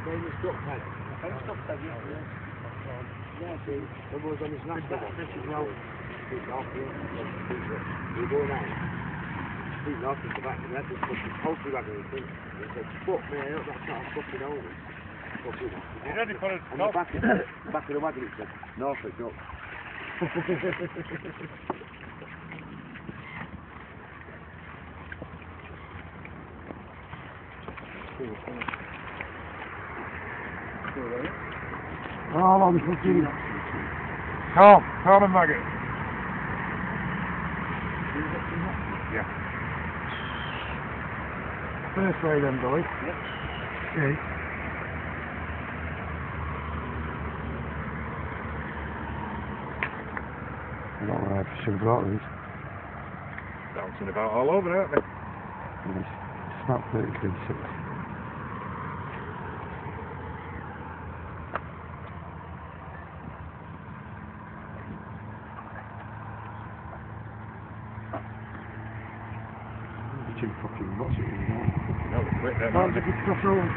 Then the stop tag. Stop tag, yeah. Yeah, see, everyone's on his national one. This is well. Speak off, we go now. Speak off in the back of the head, just put the poultry wagon in front. He said, fuck me, that's not a fucking over. You ready for it? On the back of the wagon it said, Norfolk Duck. Oh, I'm fucking... Calm and maggot. Yeah. First way then, boys. Yep. Okay. I don't know if I should have brought these. Bouncing about all over, aren't they? It's not 33.6. Too fucking what's it in there? No, they're quick then, Oh, aren't it's they? a good cross over.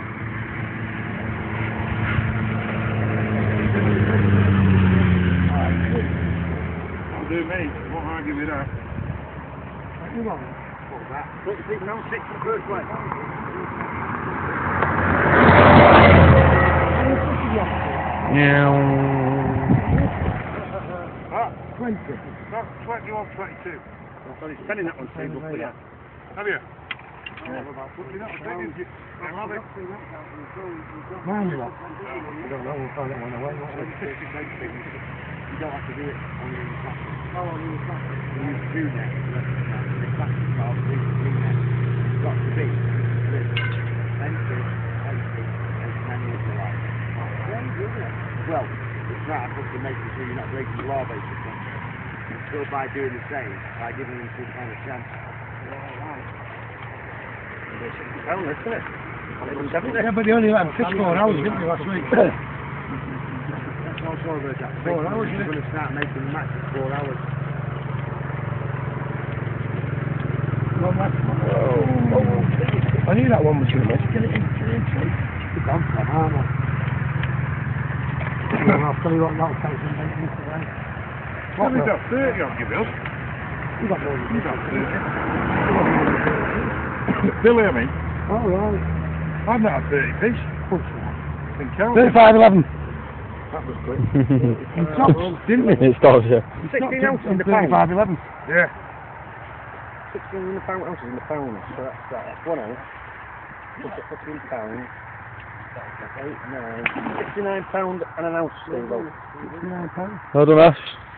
That'll do me. Won't argue with that. What do you want? What was that? 26 now, 6 the first way. Ah, 20. that's 21, 22. So he's spending that one, Steve, roughly, yeah. Have you? Mine Have it. what? I don't know, we'll find that one away, won't we? You don't have to do it only in the plastic. Oh, on the plastic. You use 2 nets, the plastic card, 3 nets. It's got to be split, empty, and manual for life. Well, it's not to making sure you're not breaking the law, basically. And still by doing the same, by giving them some kind of chance. Isn't it? Yeah, but they only let 4 hours, didn't they, last week? That's also about that. 4 hours, You're going to start making the match at 4 hours. One left. I knew that one was going to miss. Get it in. It's gone from, aren't I? Well, I'll tell you what, that'll take some maintenance today. What have you got? 30 on you, Bill? You got more than You got 30. Billy, I mean. Oh, right. I've not had 30 fish. What's that? Been counting. 35.11. That was quick. Didn't it? It stops, yeah. 16 ounces in the pound. 35.11. Yeah. 16 in the pound, ounces in the pound. So that's 1 ounce. Put it 15 pounds. That's 8, 9. £69 and an ounce, Steve. £69. Well done, Ash.